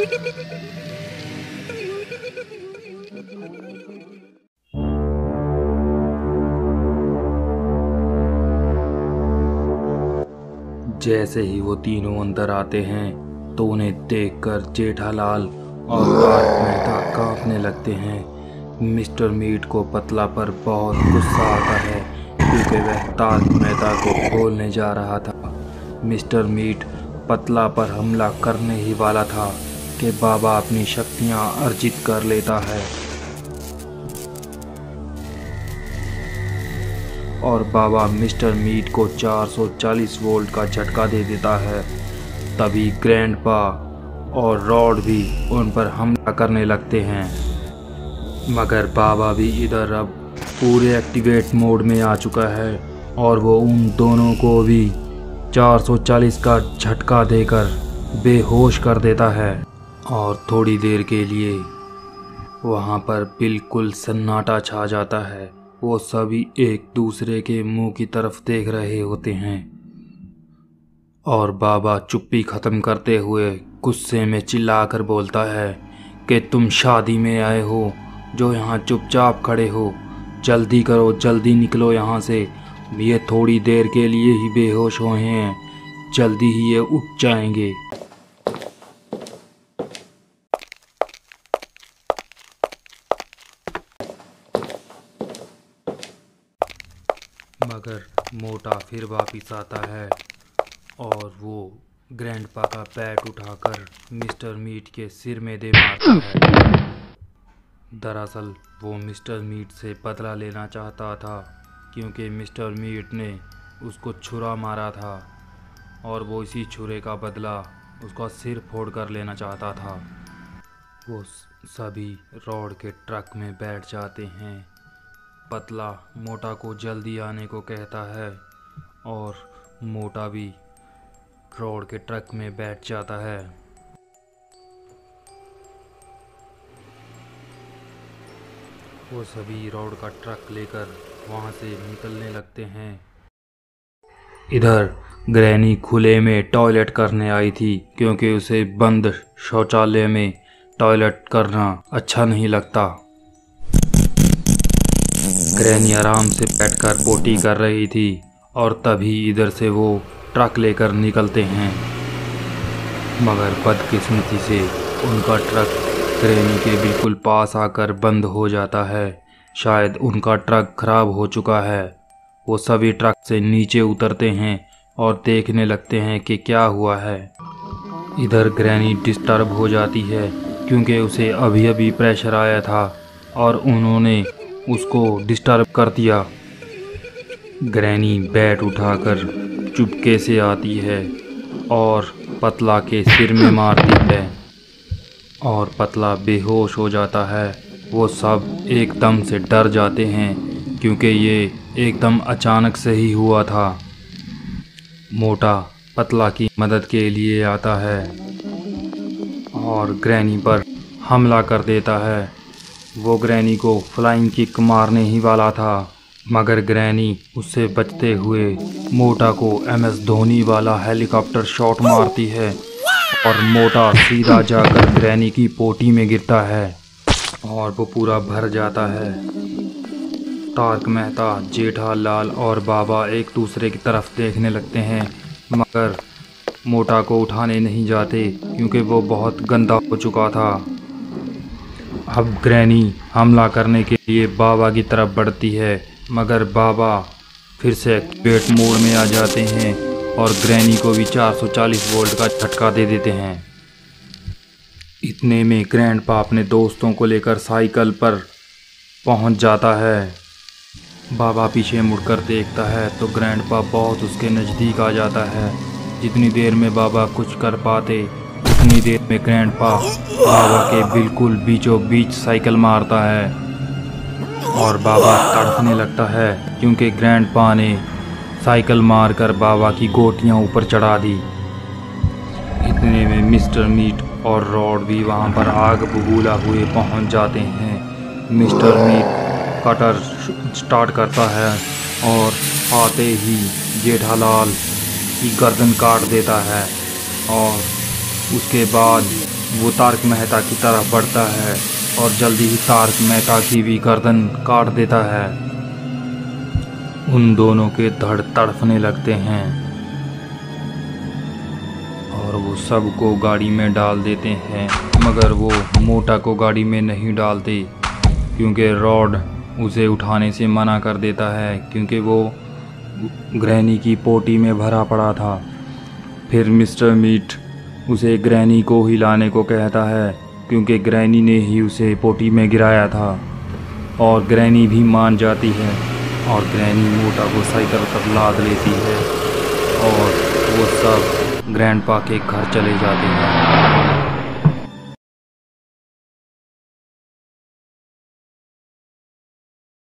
जैसे ही वो तीनों अंदर आते हैं तो उन्हें देखकर जेठालाल और तारक मेहता कांपने लगते हैं। मिस्टर मीट को पतला पर बहुत गुस्सा आता है क्योंकि वह तारक मेहता को बोलने जा रहा था। मिस्टर मीट पतला पर हमला करने ही वाला था कि बाबा अपनी शक्तियां अर्जित कर लेता है और बाबा मिस्टर मीट को 440 वोल्ट का झटका दे देता है। तभी ग्रैंडपा और रॉड भी उन पर हमला करने लगते हैं, मगर बाबा भी इधर अब पूरे एक्टिवेट मोड में आ चुका है और वो उन दोनों को भी 440 का झटका देकर बेहोश कर देता है। और थोड़ी देर के लिए वहाँ पर बिल्कुल सन्नाटा छा जाता है। वो सभी एक दूसरे के मुंह की तरफ देख रहे होते हैं और बाबा चुप्पी ख़त्म करते हुए गुस्से में चिल्लाकर बोलता है कि तुम शादी में आए हो जो यहाँ चुपचाप खड़े हो, जल्दी करो, जल्दी निकलो यहाँ से। ये थोड़ी देर के लिए ही बेहोश हुए हैं, जल्दी ही ये उठ जाएंगे। मगर मोटा फिर वापिस आता है और वो ग्रैंडपा का बैट उठाकर मिस्टर मीट के सिर में दे मारता है। दरअसल वो मिस्टर मीट से बदला लेना चाहता था क्योंकि मिस्टर मीट ने उसको छुरा मारा था और वो इसी छुरे का बदला उसका सिर फोड़ कर लेना चाहता था। वो सभी रॉड के ट्रक में बैठ जाते हैं। पतला मोटा को जल्दी आने को कहता है और मोटा भी रॉड के ट्रक में बैठ जाता है। वो सभी रॉड का ट्रक लेकर वहाँ से निकलने लगते हैं। इधर ग्रैनी खुले में टॉयलेट करने आई थी क्योंकि उसे बंद शौचालय में टॉयलेट करना अच्छा नहीं लगता। ग्रैनी आराम से बैठकर पोटी कर रही थी और तभी इधर से वो ट्रक लेकर निकलते हैं, मगर बदकिस्मती से उनका ट्रक ग्रैनी के बिल्कुल पास आकर बंद हो जाता है। शायद उनका ट्रक खराब हो चुका है। वो सभी ट्रक से नीचे उतरते हैं और देखने लगते हैं कि क्या हुआ है। इधर ग्रैनी डिस्टर्ब हो जाती है क्योंकि उसे अभी अभी प्रेशर आया था और उन्होंने उसको डिस्टर्ब कर दिया। ग्रैनी बैट उठाकर चुपके से आती है और पतला के सिर में मारती है और पतला बेहोश हो जाता है। वो सब एकदम से डर जाते हैं क्योंकि ये एकदम अचानक से ही हुआ था। मोटा पतला की मदद के लिए आता है और ग्रैनी पर हमला कर देता है। वो ग्रैनी को फ्लाइंग किक मारने ही वाला था, मगर ग्रैनी उससे बचते हुए मोटा को MS धोनी वाला हेलीकॉप्टर शॉट मारती है और मोटा सीधा जाकर ग्रैनी की पोटी में गिरता है और वो पूरा भर जाता है। तारक मेहता, जेठालाल और बाबा एक दूसरे की तरफ देखने लगते हैं, मगर मोटा को उठाने नहीं जाते क्योंकि वो बहुत गंदा हो चुका था। अब ग्रैनी हमला करने के लिए बाबा की तरफ बढ़ती है, मगर बाबा फिर से एक्टिवेट मोड में आ जाते हैं और ग्रैनी को भी 440 वोल्ट का झटका दे देते हैं। इतने में ग्रैंडपा अपने दोस्तों को लेकर साइकिल पर पहुंच जाता है। बाबा पीछे मुड़कर देखता है तो ग्रैंडपा बहुत उसके नज़दीक आ जाता है। जितनी देर में बाबा कुछ कर पाते उतनी देर में ग्रैंडपा बाबा के बिल्कुल बीचों बीच साइकिल मारता है और बाबा तड़पने लगता है क्योंकि ग्रैंडपा ने साइकिल मारकर बाबा की गोटियां ऊपर चढ़ा दी। इतने में मिस्टर मीट और रॉड भी वहां पर आग बबूला हुए पहुंच जाते हैं। मिस्टर मीट कटर स्टार्ट करता है और आते ही जेठालाल की गर्दन काट देता है और उसके बाद वो तारक मेहता की तरफ बढ़ता है और जल्दी ही तारक मेहता की भी गर्दन काट देता है। उन दोनों के धड़ तड़पने लगते हैं और वो सबको गाड़ी में डाल देते हैं, मगर वो मोटा को गाड़ी में नहीं डालते क्योंकि रॉड उसे उठाने से मना कर देता है, क्योंकि वो ग्रैनी की पोटी में भरा पड़ा था। फिर मिस्टर मीट उसे ग्रैनी को हिलाने को कहता है क्योंकि ग्रैनी ने ही उसे पोटी में गिराया था, और ग्रैनी भी मान जाती है और ग्रैनी मोटा को साइकिल पर लाद लेती है और वो सब ग्रैंडपा के घर चले जाते हैं।